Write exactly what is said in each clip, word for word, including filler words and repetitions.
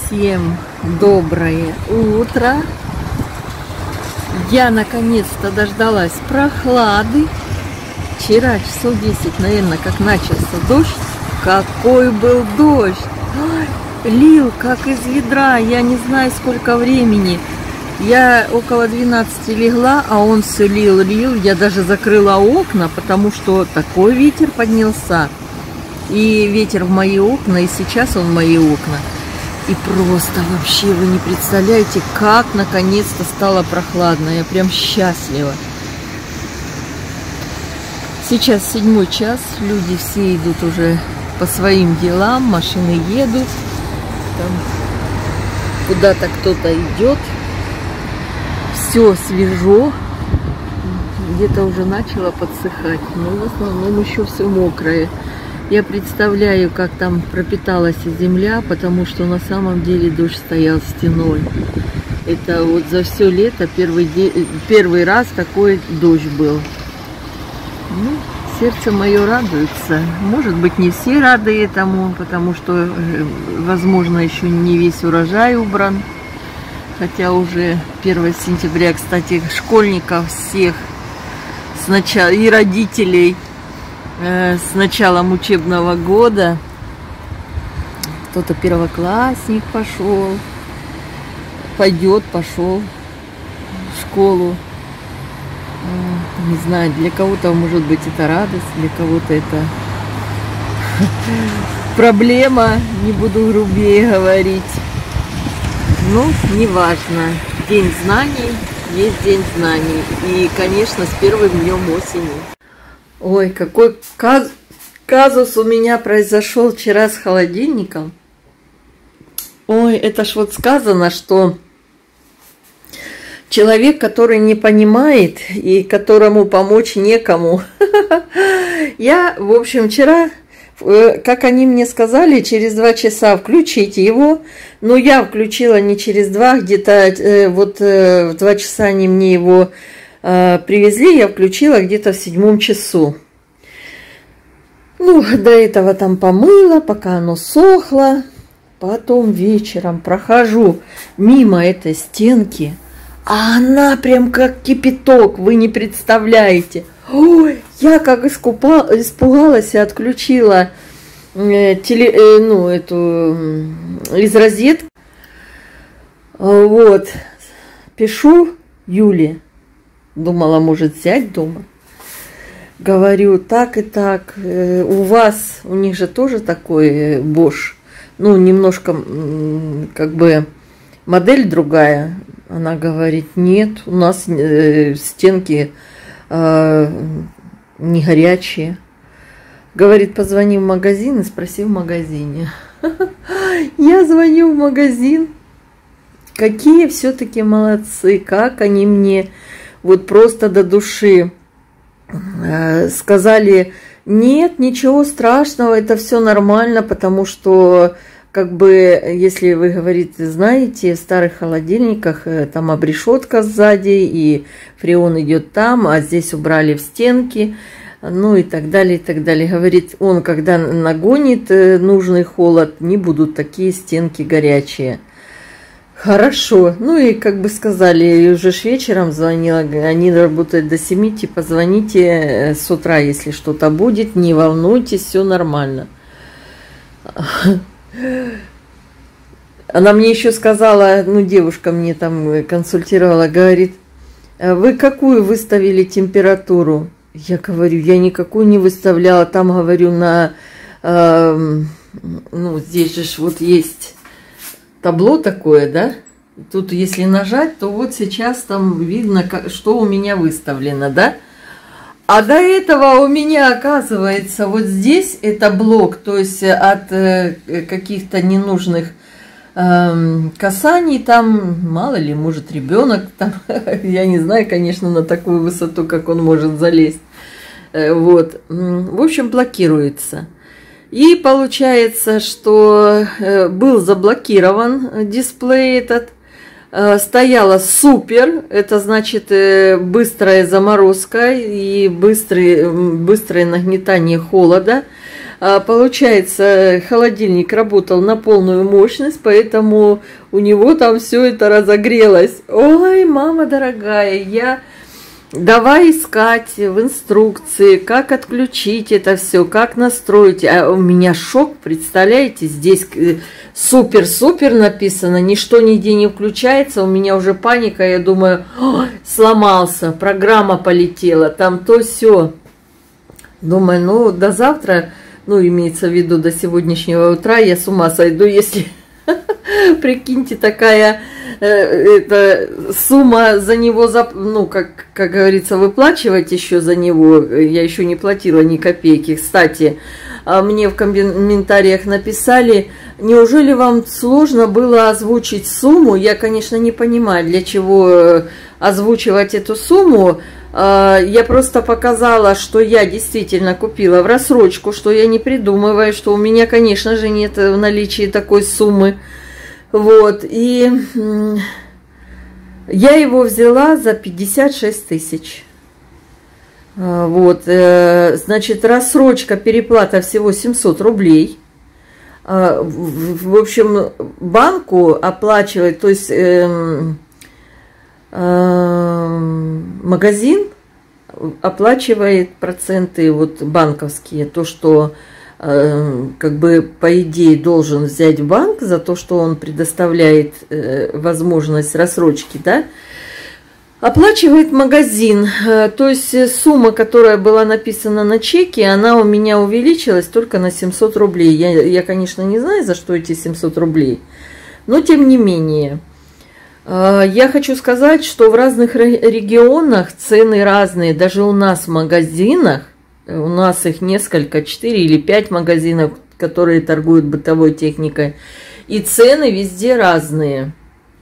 Всем доброе утро. Я наконец-то дождалась прохлады. Вчера часов десять, наверное, как начался дождь. Какой был дождь! Ой, лил как из ведра. Я не знаю, сколько времени. Я около двенадцати легла, а он все лил, лил. Я даже закрыла окна, потому что такой ветер поднялся. И ветер в мои окна, и сейчас он в мои окна. И просто вообще вы не представляете, как наконец-то стало прохладно. Я прям счастлива. Сейчас седьмой час, люди все идут уже по своим делам, машины едут. Там куда-то кто-то идет. Все свежо. Где-то уже начало подсыхать, но в основном еще все мокрое. Я представляю, как там пропиталась земля, потому что на самом деле дождь стоял стеной. Это вот за все лето первый, день, первый раз такой дождь был. Ну, сердце мое радуется. Может быть, не все рады этому, потому что, возможно, еще не весь урожай убран. Хотя уже первого сентября, кстати, школьников всех сначала и родителей с началом учебного года. Кто-то первоклассник пошел, пойдет, пошел в школу. Не знаю, для кого-то, может быть, это радость, для кого-то это проблема, не буду грубее говорить. Ну, неважно. День знаний есть день знаний. И, конечно, с первым днем осени. Ой, какой каз... казус у меня произошел вчера с холодильником. Ой, это ж вот сказано, что человек, который не понимает и которому помочь некому. Я, в общем, вчера, как они мне сказали, через два часа включить его. Но я включила не через два, где-то вот в два часа они мне его привезли, я включила где-то в седьмом часу. Ну, до этого там помыла, пока оно сохло. Потом вечером прохожу мимо этой стенки, а она прям как кипяток, вы не представляете. Ой, я как искупал, испугалась и отключила э, теле, э, ну, эту из розетки. Вот, пишу Юле. Думала, может, взять дома. Говорю, так и так. У вас, у них же тоже такой Bosch. Ну, немножко, как бы, модель другая. Она говорит, нет, у нас стенки э, не горячие. Говорит, позвони в магазин и спроси в магазине. Я звоню в магазин. Какие все-таки молодцы, как они мне... Вот просто до души сказали, нет, ничего страшного, это все нормально, потому что, как бы, если вы, говорите, знаете, в старых холодильниках там обрешетка сзади, и фреон идет там, а здесь убрали в стенки, ну и так далее, и так далее. Говорит, он, когда нагонит нужный холод, не будут такие стенки горячие. Хорошо. Ну и, как бы сказали, уже ж вечером звонила, они работают до семи, типа, звоните с утра, если что-то будет, не волнуйтесь, все нормально. Она мне еще сказала, ну, девушка мне там консультировала, говорит, вы какую выставили температуру? Я говорю, я никакую не выставляла, там, говорю, на, э, ну, здесь же вот есть... Табло такое, да? Тут, если нажать, то вот сейчас там видно, что у меня выставлено, да? А до этого у меня, оказывается, вот здесь это блок, то есть от каких-то ненужных эм, касаний, там, мало ли, может, ребенок, там, я не знаю, конечно, на такую высоту, как он может залезть. Вот. В общем, блокируется. И получается, что был заблокирован дисплей этот, стояла супер, это значит быстрая заморозка и быстрое, быстрое нагнетание холода. Получается, холодильник работал на полную мощность, поэтому у него там все это разогрелось. Ой, мама дорогая, я... Давай искать в инструкции, как отключить это все, как настроить. А у меня шок, представляете, здесь супер-супер написано, ничто нигде не включается, у меня уже паника, я думаю, сломался, программа полетела, там то все. Думаю, ну до завтра, ну имеется в виду до сегодняшнего утра, я с ума сойду, если, прикиньте, такая... Это сумма за него, ну, как, как говорится, выплачивать еще за него. Я еще не платила ни копейки. Кстати, мне в комментариях написали, неужели вам сложно было озвучить сумму? Я, конечно, не понимаю, для чего озвучивать эту сумму. Я просто показала, что я действительно купила в рассрочку, что я не придумываю, что у меня, конечно же, нет в наличии такой суммы. Вот, и я его взяла за пятьдесят шесть тысяч. Вот, значит, рассрочка, переплата всего семьсот рублей. В общем, банку оплачивает, то есть магазин оплачивает проценты вот банковские, то, что как бы по идее должен взять банк за то, что он предоставляет э, возможность рассрочки, да, оплачивает магазин. То есть сумма, которая была написана на чеке, она у меня увеличилась только на семьсот рублей. Я, я, конечно, не знаю, за что эти семьсот рублей, но тем не менее. Э, я хочу сказать, что в разных регионах цены разные, даже у нас в магазинах. У нас их несколько, четыре или пять магазинов, которые торгуют бытовой техникой. И цены везде разные.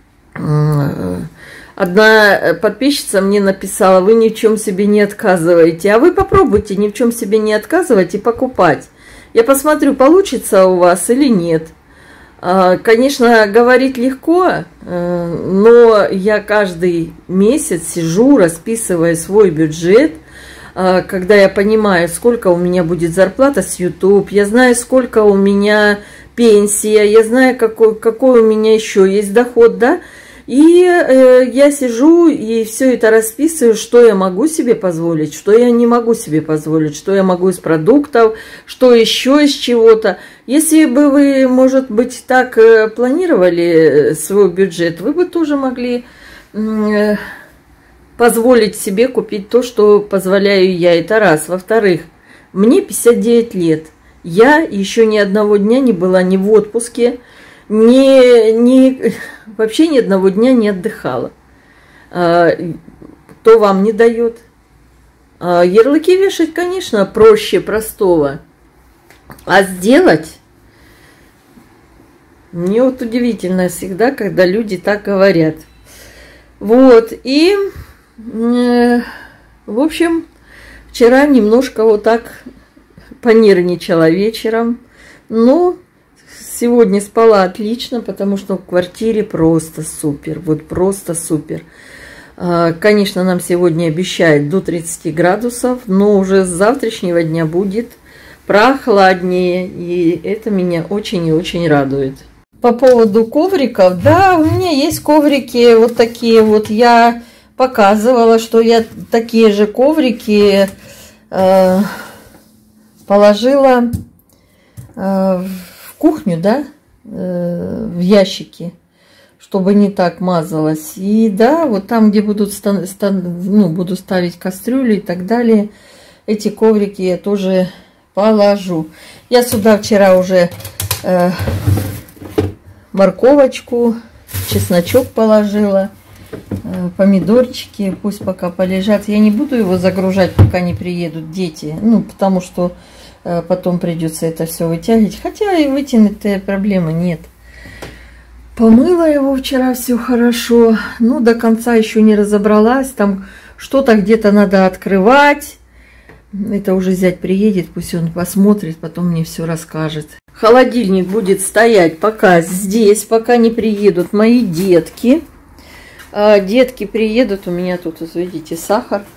Одна подписчица мне написала, вы ни в чем себе не отказываете. А вы попробуйте ни в чем себе не отказывать и покупать. Я посмотрю, получится у вас или нет. Конечно, говорить легко, но я каждый месяц сижу, расписывая свой бюджет. Когда я понимаю, сколько у меня будет зарплата с YouTube, я знаю, сколько у меня пенсия, я знаю, какой, какой у меня еще есть доход, да, и э, я сижу и все это расписываю, что я могу себе позволить, что я не могу себе позволить, что я могу из продуктов, что еще из чего-то. Если бы вы, может быть, так э, планировали свой бюджет, вы бы тоже могли... Э, позволить себе купить то, что позволяю я, это раз. Во-вторых, мне пятьдесят девять лет. Я еще ни одного дня не была ни в отпуске, ни, ни, вообще ни одного дня не отдыхала. А, кто вам не дает? А, ярлыки вешать, конечно, проще простого. А сделать? Мне вот удивительно всегда, когда люди так говорят. Вот, и... В общем, вчера немножко вот так понервничала вечером, но сегодня спала отлично, потому что в квартире просто супер, вот просто супер. Конечно, нам сегодня обещают до тридцати градусов, но уже с завтрашнего дня будет прохладнее, и это меня очень и очень радует. По поводу ковриков, да, у меня есть коврики вот такие вот, я... показывала, что я такие же коврики э, положила э, в кухню, да, э, в ящики, чтобы не так мазалось. И да, вот там, где будут стан, стан, ну, буду ставить кастрюли и так далее, эти коврики я тоже положу. Я сюда вчера уже э, морковочку, чесночок положила. Помидорчики, пусть пока полежат. Я не буду его загружать, пока не приедут дети. Ну, потому что э, потом придется это все вытягивать. Хотя и вытянуть-то проблемы нет. Помыла его вчера, все хорошо. Ну, до конца еще не разобралась. Там что-то где-то надо открывать. Это уже зять приедет, пусть он посмотрит, потом мне все расскажет. Холодильник будет стоять пока здесь, пока не приедут мои детки. Детки приедут, у меня тут, видите, сахар.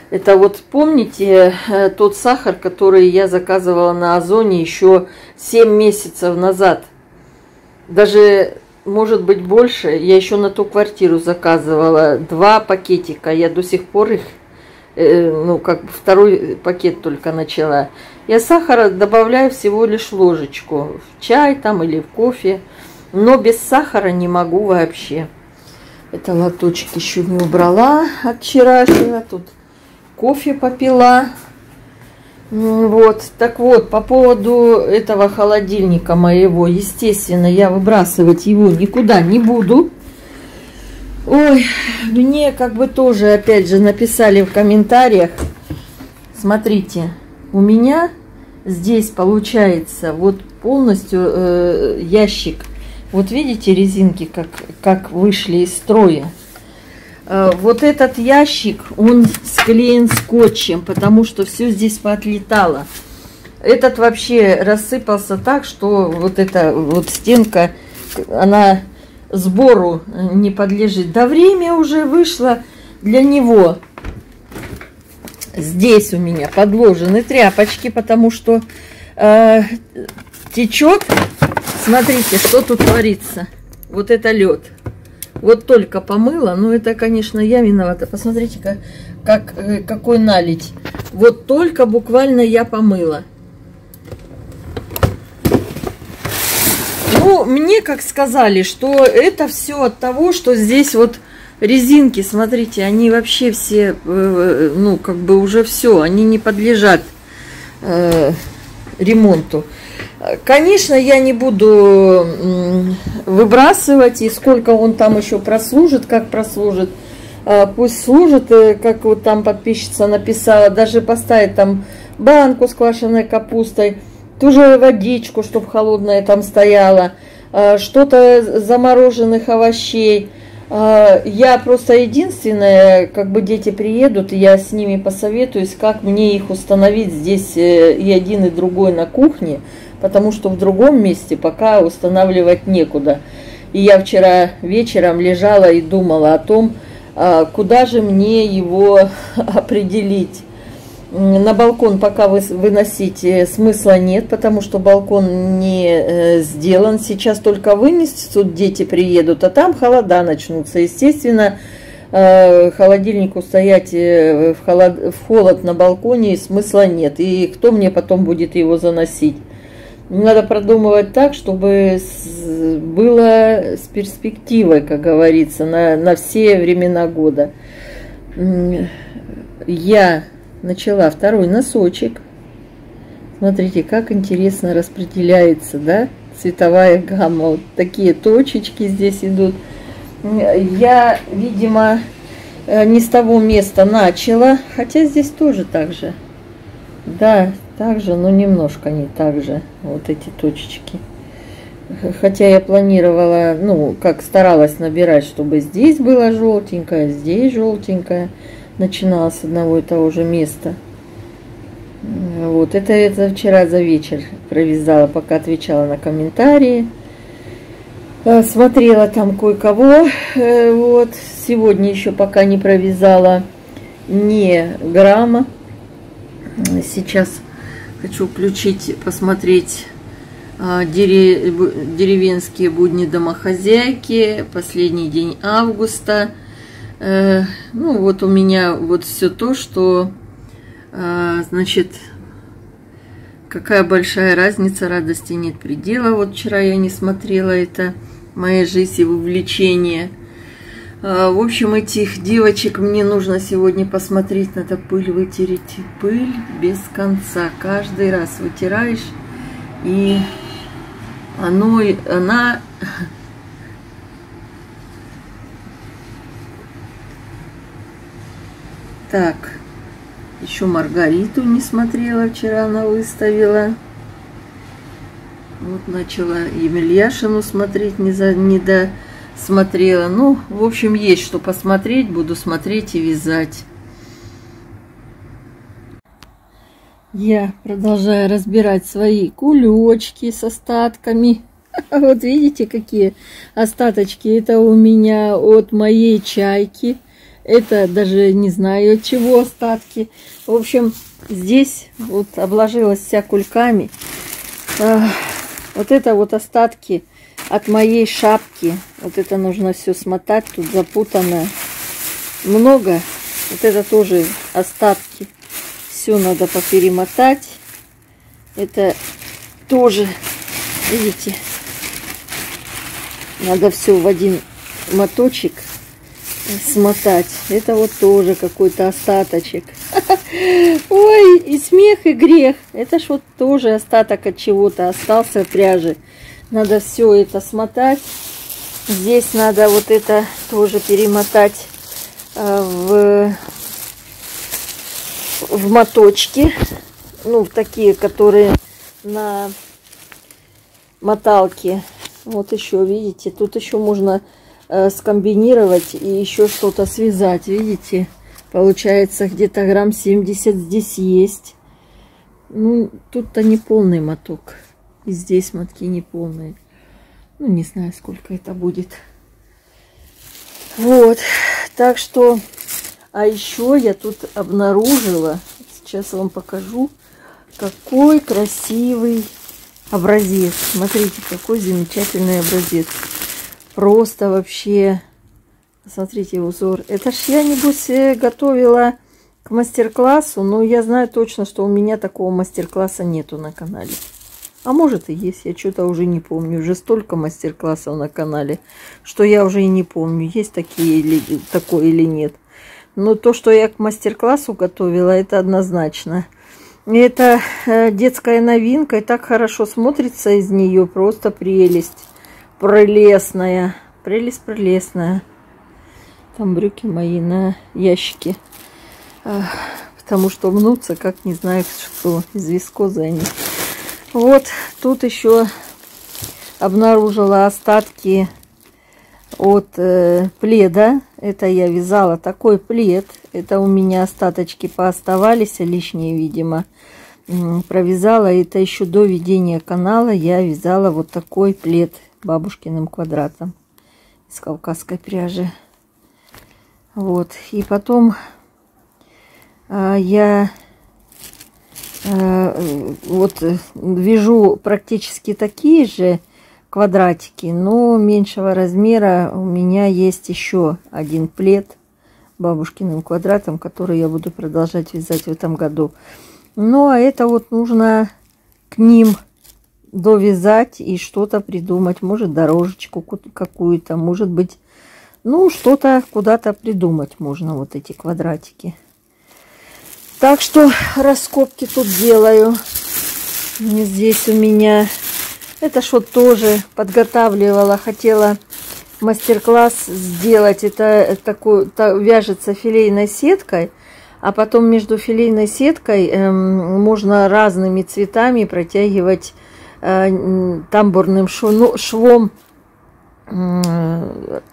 Это вот помните тот сахар, который я заказывала на Озоне еще семь месяцев назад? Даже, может быть, больше. Я еще на ту квартиру заказывала два пакетика. Я до сих пор их, э, ну, как бы второй пакет только начала. Я сахара добавляю всего лишь ложечку. В чай там или в кофе. Но без сахара не могу вообще. Это лоточек еще не убрала от вчерашнего. Тут кофе попила. Вот, так вот, по поводу этого холодильника моего, естественно, я выбрасывать его никуда не буду. Ой, мне как бы тоже, опять же, написали в комментариях. Смотрите, у меня здесь получается вот полностью э, ящик. Вот видите, резинки как, как вышли из строя. Вот этот ящик, он склеен скотчем, потому что все здесь поотлетало. Этот вообще рассыпался так, что вот эта вот стенка, она сбору не подлежит. Да время уже вышло для него. Здесь у меня подложены тряпочки, потому что э, течет. Смотрите, что тут творится. Вот это лед. Вот только помыла, но это, конечно, я виновата. Посмотрите, как, как, какой налить. Вот только буквально я помыла. Ну, мне как сказали, что это все от того, что здесь вот резинки, смотрите, они вообще все, ну, как бы уже все, они не подлежат э, ремонту. Конечно, я не буду выбрасывать, и сколько он там еще прослужит, как прослужит. Пусть служит, как вот там подписчица написала, даже поставить там банку с квашеной капустой, ту же водичку, чтобы холодная там стояла, что-то замороженных овощей. Я просто единственное, как бы дети приедут, я с ними посоветуюсь, как мне их установить здесь и один, и другой на кухне. Потому что в другом месте пока устанавливать некуда. И я вчера вечером лежала и думала о том, куда же мне его определить. На балкон пока выносить смысла нет, потому что балкон не сделан. Сейчас только вынесут, дети приедут, а там холода начнутся. Естественно, холодильнику стоять в холод, в холод на балконе смысла нет. И кто мне потом будет его заносить? Надо продумывать так, чтобы было с перспективой, как говорится, на, на все времена года. Я начала второй носочек. Смотрите, как интересно распределяется, да, цветовая гамма. Вот такие точечки здесь идут. Я, видимо, не с того места начала, хотя здесь тоже так же. Да, так же, но немножко не так же, вот эти точечки. Хотя я планировала, ну, как старалась набирать, чтобы здесь было желтенькое, здесь желтенькое. Начинала с одного и того же места. Вот, это, это вчера за вечер провязала, пока отвечала на комментарии. Смотрела там кое-кого. Вот, сегодня еще пока не провязала ни грамма. Сейчас хочу включить, посмотреть а, деревенские будни домохозяйки, последний день августа. Э, ну, вот у меня вот все то, что, э, значит, какая большая разница, радости нет предела. Вот вчера я не смотрела это, моя жизнь и увлечение. В общем, этих девочек мне нужно сегодня посмотреть, надо пыль вытереть. Пыль без конца. Каждый раз вытираешь, и оно, она... Так, еще Маргариту не смотрела, вчера она выставила. Вот начала Емельяшину смотреть, не, за, не до... смотрела. Ну, в общем, есть что посмотреть. Буду смотреть и вязать. Я продолжаю разбирать свои кулечки с остатками. Вот видите, какие остаточки. Это у меня от моей чайки. Это даже не знаю от чего остатки. В общем, здесь вот обложилась вся кульками. Вот это вот остатки от моей шапки. Вот это нужно все смотать. Тут запутано много. Вот это тоже остатки. Все надо поперемотать. Это тоже, видите, надо все в один моточек смотать. Это вот тоже какой-то остаточек. Ой, и смех, и грех. Это ж вот тоже остаток от чего-то остался пряжи. Надо все это смотать. Здесь надо вот это тоже перемотать в, в моточки. Ну, такие, которые на моталке. Вот еще, видите, тут еще можно э, скомбинировать и еще что-то связать. Видите, получается где-то грамм семьдесят здесь есть. Ну, тут-то не полный моток. И здесь мотки не полные. Ну, не знаю, сколько это будет. Вот, так что... А еще я тут обнаружила, сейчас вам покажу, какой красивый образец. Смотрите, какой замечательный образец. Просто вообще, смотрите, узор. Это ж я, небось, готовила к мастер-классу, но я знаю точно, что у меня такого мастер-класса нету на канале. А может и есть, я что-то уже не помню. Уже столько мастер-классов на канале, что я уже и не помню, есть такие или, такое или нет. Но то, что я к мастер-классу готовила, это однозначно. Это э, детская новинка, и так хорошо смотрится из нее, просто прелесть. Прелестная, прелесть прелестная. Там брюки мои на ящике. Э, потому что мнутся, как не знаю что, из вискозы они. Вот, тут еще обнаружила остатки от э, пледа. Это я вязала такой плед. Это у меня остаточки пооставались, лишние, видимо, провязала. Это еще до ведения канала я вязала вот такой плед бабушкиным квадратом из кавказской пряжи. Вот. И потом э, я э, вот вяжу практически такие же квадратики, но меньшего размера. У меня есть еще один плед бабушкиным квадратом, который я буду продолжать вязать в этом году. Ну, а это вот нужно к ним довязать и что-то придумать. Может, дорожечку какую-то, может быть, ну, что-то куда-то придумать можно, вот эти квадратики. Так что раскопки тут делаю. Здесь у меня... Это ж вот тоже подготавливала, хотела мастер-класс сделать. Это такой, та, вяжется филейной сеткой, а потом между филейной сеткой эм, можно разными цветами протягивать э, тамбурным шву, швом. Э,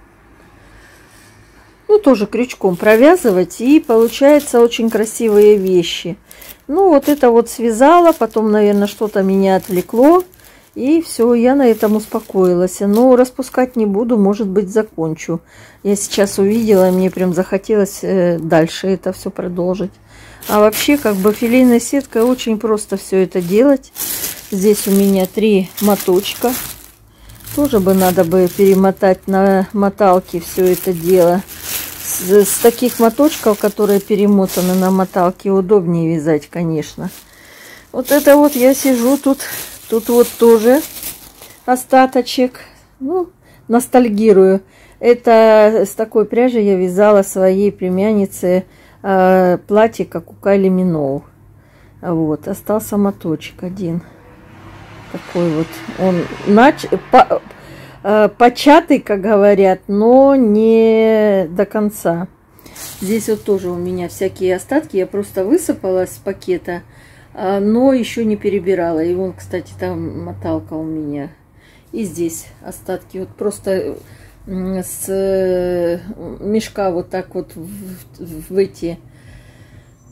ну, тоже крючком провязывать, и получается очень красивые вещи. Ну, вот это вот связала, потом, наверное, что-то меня отвлекло. И все, я на этом успокоилась. Но распускать не буду, может быть, закончу. Я сейчас увидела, и мне прям захотелось э, дальше это все продолжить. А вообще, как бы филейной сеткой очень просто все это делать. Здесь у меня три моточка. Тоже бы надо бы перемотать на моталке все это дело. С, с таких моточков, которые перемотаны на моталке, удобнее вязать, конечно. Вот это вот я сижу тут... Тут вот тоже остаточек. Ну, ностальгирую. Это с такой пряжи я вязала своей племяннице э, платье, как у Кайли Миноу. Вот, остался моточек один. Такой вот. Он нач... по... э, початый, как говорят, но не до конца. Здесь вот тоже у меня всякие остатки. Я просто высыпала с пакета, но еще не перебирала. И вон, кстати, там моталка у меня. И здесь остатки. Вот просто с мешка вот так вот в, в эти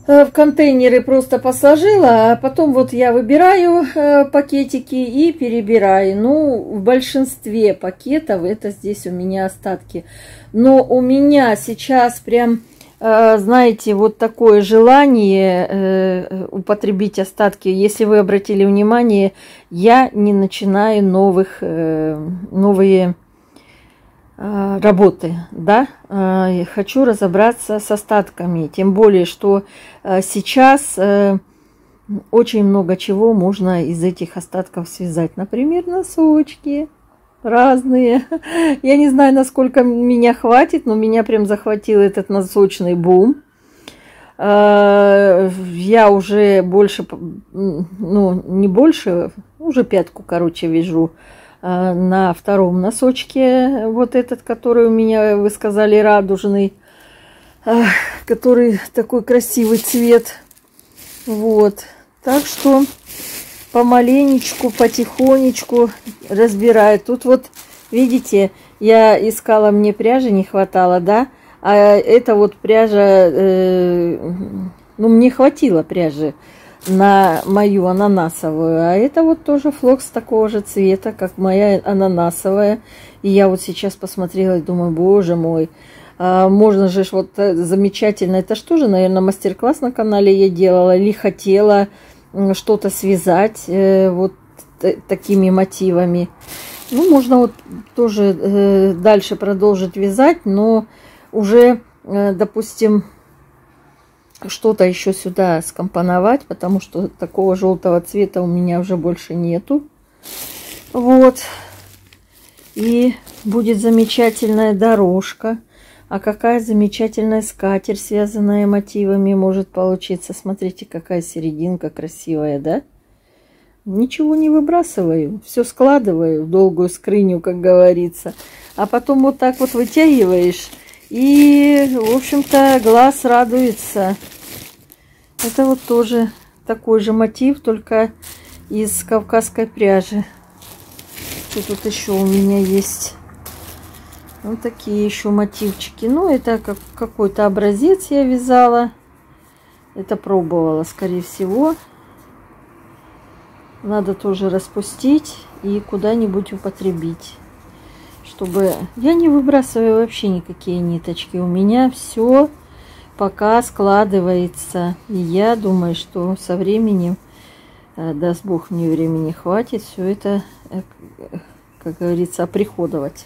в контейнеры просто посложила, а потом вот я выбираю пакетики и перебираю. Ну, в большинстве пакетов это здесь у меня остатки. Но у меня сейчас прям, знаете, вот такое желание употребить остатки. Если вы обратили внимание, я не начинаю новых, новые работы, да, хочу разобраться с остатками, тем более, что сейчас очень много чего можно из этих остатков связать, например, носочки разные, я не знаю, насколько меня хватит, но меня прям захватил этот носочный бум, я уже больше, ну, не больше, уже пятку, короче, вяжу на втором носочке, вот этот, который у меня, вы сказали, радужный, который такой красивый цвет. Вот. Так что помаленечку, потихонечку разбираю. Тут вот, видите, я искала, мне пряжи не хватало, да, а это вот пряжа, э, ну, мне хватило пряжи на мою ананасовую, а это вот тоже флокс такого же цвета, как моя ананасовая. И я вот сейчас посмотрела и думаю, боже мой, а можно же вот замечательно, это что же, наверное, мастер-класс на канале я делала или хотела что-то связать э, вот такими мотивами. Ну, можно вот тоже э, дальше продолжить вязать, но уже, э, допустим, что-то еще сюда скомпоновать, потому что такого желтого цвета у меня уже больше нету. Вот. И будет замечательная дорожка. А какая замечательная скатерть, связанная мотивами, может получиться. Смотрите, какая серединка красивая, да? Ничего не выбрасываю. Все складываю в долгую скрыню, как говорится. А потом вот так вот вытягиваешь. И, в общем-то, глаз радуется. Это вот тоже такой же мотив, только из кавказской пряжи. Что тут еще у меня есть? Вот такие еще мотивчики. Ну, это как какой-то образец я вязала. Это пробовала, скорее всего. Надо тоже распустить и куда-нибудь употребить. Чтобы я не выбрасываю вообще никакие ниточки. У меня все пока складывается. И я думаю, что со временем, даст Бог мне времени хватит, все это, как говорится, оприходовать.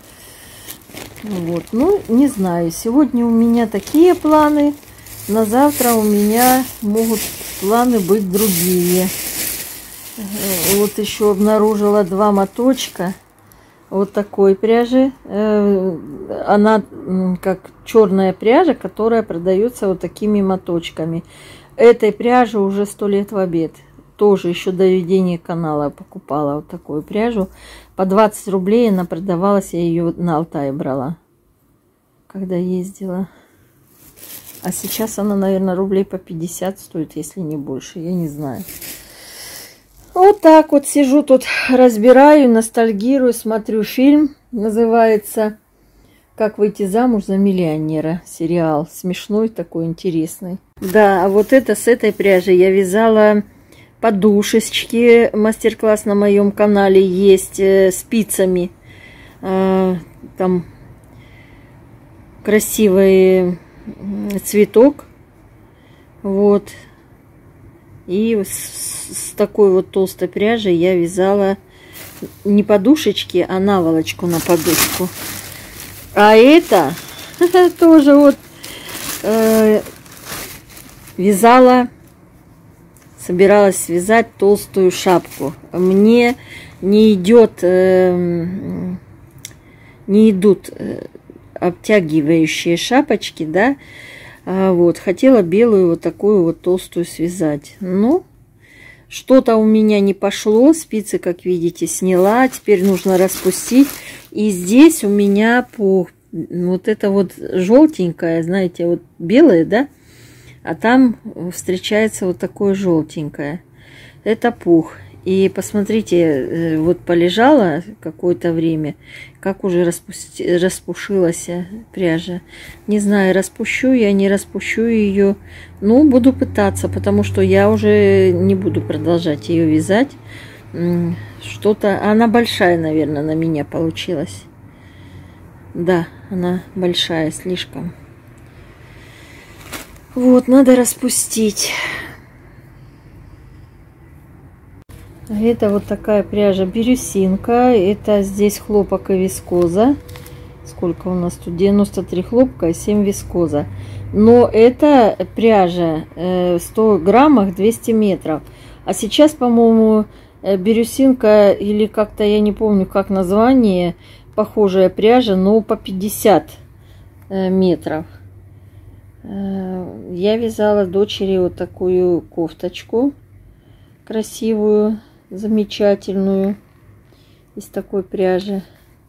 Вот. Ну, не знаю. Сегодня у меня такие планы. На завтра у меня могут планы быть другие. Вот еще обнаружила два моточка вот такой пряжи. Она как черная пряжа, которая продается вот такими моточками. Этой пряжи уже сто лет в обед. Тоже еще до ведения канала покупала вот такую пряжу. По двадцать рублей она продавалась, я ее на Алтае брала, когда ездила. А сейчас она, наверное, рублей по пятьдесят стоит, если не больше, я не знаю. Вот так вот сижу тут, разбираю, ностальгирую, смотрю фильм. Называется «Как выйти замуж за миллионера». Сериал смешной такой, интересный. Да, а вот это с этой пряжи я вязала подушечки. Мастер-класс на моем канале есть, спицами. Там красивый цветок. Вот. И с, с такой вот толстой пряжей я вязала не подушечки, а наволочку на подушку. А это тоже вот э, вязала, собиралась связать толстую шапку. Мне не идет, э, не идут э, обтягивающие шапочки, да. А вот, хотела белую вот такую вот толстую связать. Ну, что-то у меня не пошло. Спицы, как видите, сняла. Теперь нужно распустить. И здесь у меня пух. Вот это вот желтенькое, знаете, вот белое, да? А там встречается вот такое желтенькое. Это пух. И посмотрите, вот полежала какое-то время, как уже распусти, распушилась пряжа. Не знаю, распущу я, не распущу ее. Ну, буду пытаться, потому что я уже не буду продолжать ее вязать. Что-то... Она большая, наверное, на меня получилась. Да, она большая слишком. Вот, надо распустить. Это вот такая пряжа бирюсинка. Это здесь хлопок и вискоза. Сколько у нас тут? девяносто три хлопка и семь вискоза. Но это пряжа в ста граммах двести метров. А сейчас, по-моему, бирюсинка, или как-то, я не помню, как название, похожая пряжа, но по пятьдесят метров. Я вязала дочери вот такую кофточку красивую, замечательную, из такой пряжи.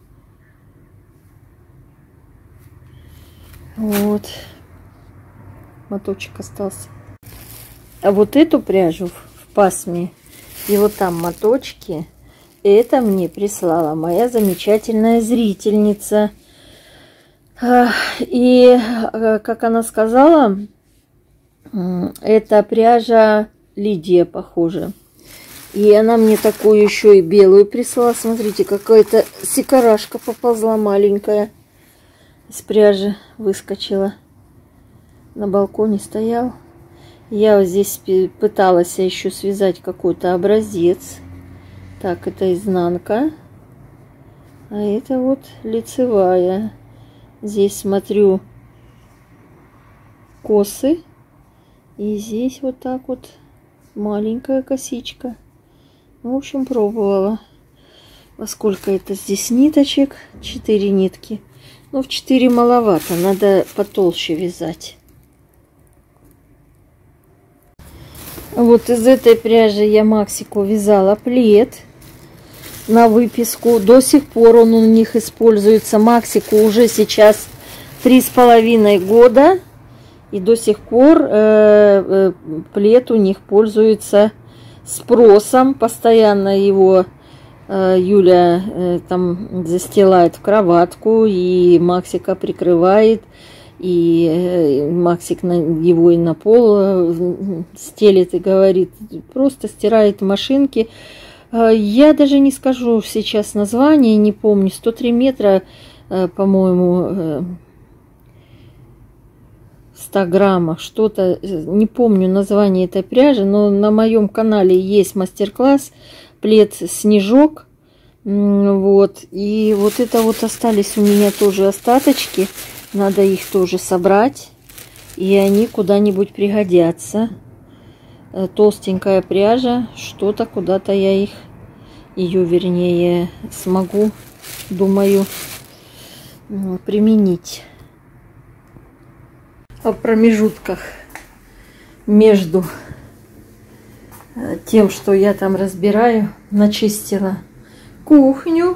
Вот. Моточек остался. А вот эту пряжу в пасме и вот там моточки, это мне прислала моя замечательная зрительница. И, как она сказала, это пряжа Лидия, похоже. И она мне такую еще и белую прислала. Смотрите, какая-то сикарашка поползла маленькая. Из пряжи выскочила. На балконе стоял. Я вот здесь пыталась еще связать какой-то образец. Так, это изнанка. А это вот лицевая. Здесь смотрю косы. И здесь вот так вот маленькая косичка. В общем, пробовала. Во сколько это здесь ниточек? четыре нитки. Ну, в четыре маловато. Надо потолще вязать. Вот из этой пряжи я Максику вязала плед на выписку. До сих пор он у них используется. Максику уже сейчас три с половиной года. И до сих пор э, э, плед у них пользуется спросом. Постоянно его э, Юля э, там застилает в кроватку. И Максика прикрывает. И э, Максик на, его и на пол э, стелит и говорит. Просто стирает машинки. Э, я даже не скажу сейчас название, не помню. сто три метра, э, по-моему... Э, ста граммах, что-то, не помню название этой пряжи, но на моем канале есть мастер-класс плед снежок, вот, и вот это вот остались у меня тоже остаточки, надо их тоже собрать, и они куда-нибудь пригодятся. Толстенькая пряжа, что-то куда-то я их, ее вернее, смогу, думаю, применить. О промежутках между тем, что я там разбираю, начистила кухню,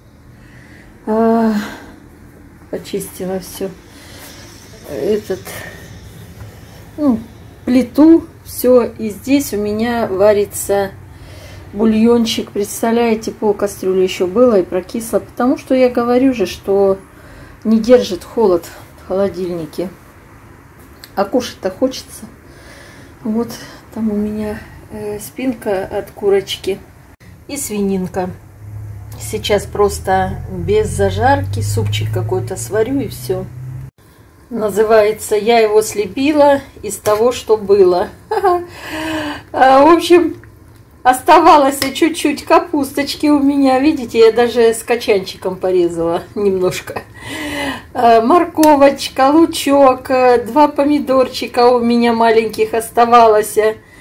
почистила все, этот, ну, плиту, все, и здесь у меня варится бульончик, представляете, пол кастрюли еще было и прокисло, потому что я говорю же, что не держит холод в холодильнике. А кушать-то хочется. Вот там у меня э, спинка от курочки и свининка. Сейчас просто без зажарки супчик какой-то сварю и все. Называется «Я его слепила из того, что было». В общем, оставалось чуть-чуть капусточки у меня. Видите, я даже с качанчиком порезала немножко. Морковочка, лучок, два помидорчика у меня маленьких оставалось.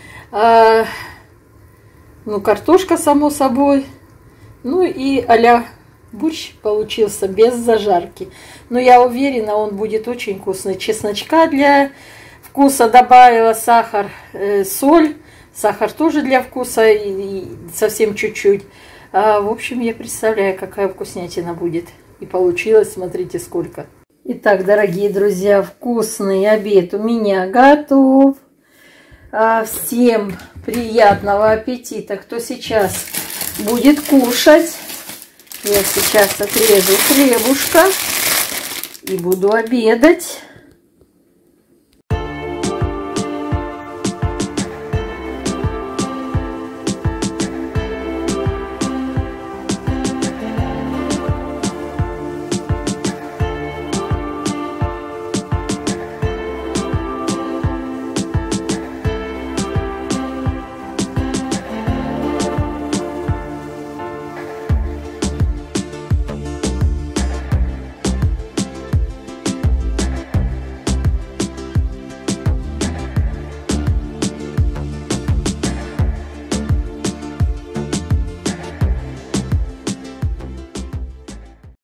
Ну, картошка, само собой. Ну и а-ля борщ получился без зажарки. Но я уверена, он будет очень вкусный. Чесночка для вкуса добавила, сахар, э, соль. Сахар тоже для вкуса, и, и совсем чуть-чуть. А, в общем, я представляю, какая вкуснятина будет. И получилось, смотрите, сколько. Итак, дорогие друзья, вкусный обед у меня готов. А, всем Приятного аппетита, кто сейчас будет кушать. Я сейчас отрежу хлебушка и буду обедать.